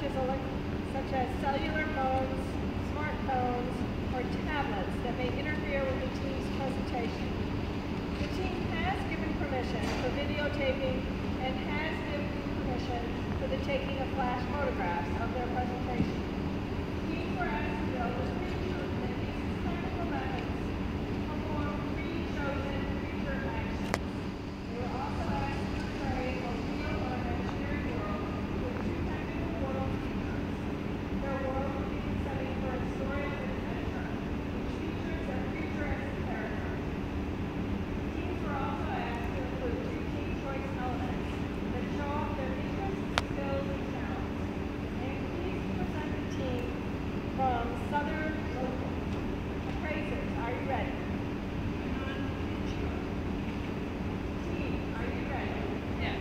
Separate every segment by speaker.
Speaker 1: such as cellular phones, smartphones, or tablets that may interfere with the team's presentation. The team has given permission for videotaping and has given permission for the taking of flash photographs of their presentation. Teams were asked to build a screenshot that uses technical methods to perform pre-chosen feature actions. They were also asked to portray a real or imaginary world with two technical world features. Their world would be the setting for a story of adventure, which features their futuristic characters. Teams were also asked to include two team choice elements that show off their interests, skills, and talents. And please present the team from Southern Local. Appraisers, are you ready? Team, are you ready?
Speaker 2: Yes.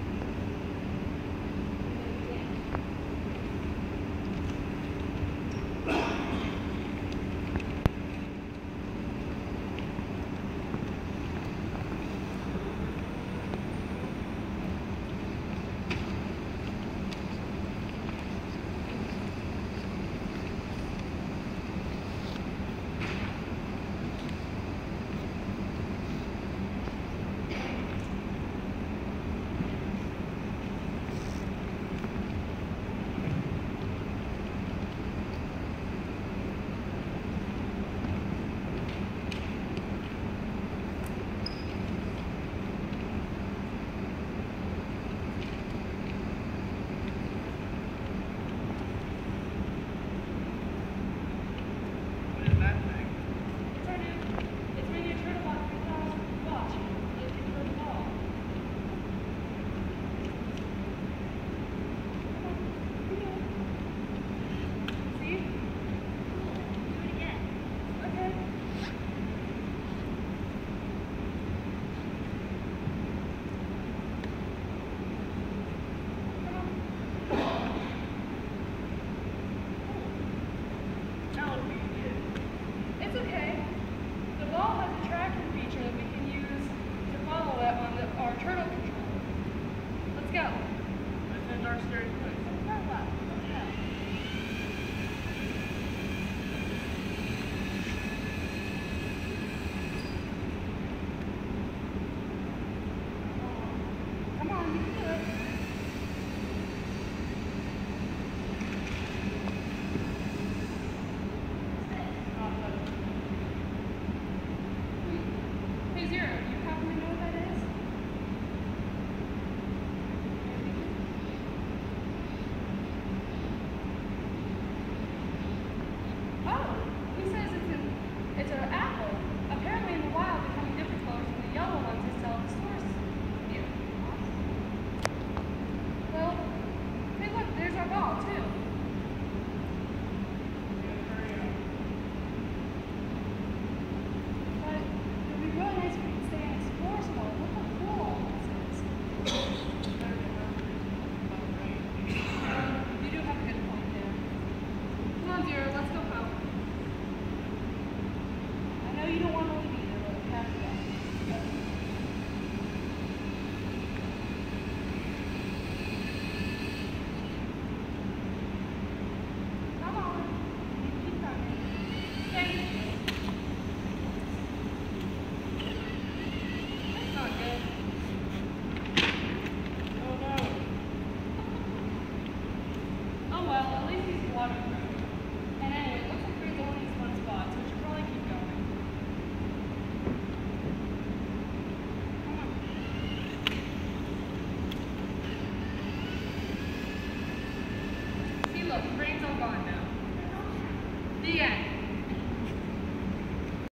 Speaker 2: It's okay. The ball has a tracking feature that we can use to follow it on our turtle controller. Let's go. It's in a dark, scary place. Let's go. Come on, you can do it. Hey Zero, do you happen to know what that is? Oh, he says it's an apple. Apparently in the wild becoming different colors from the yellow ones they sell at the stores here. Well, hey look, there's our ball too. But it would be really nice if we could stay and explore some more. Look how cool all this is. You do have a good point there. Come on, dear.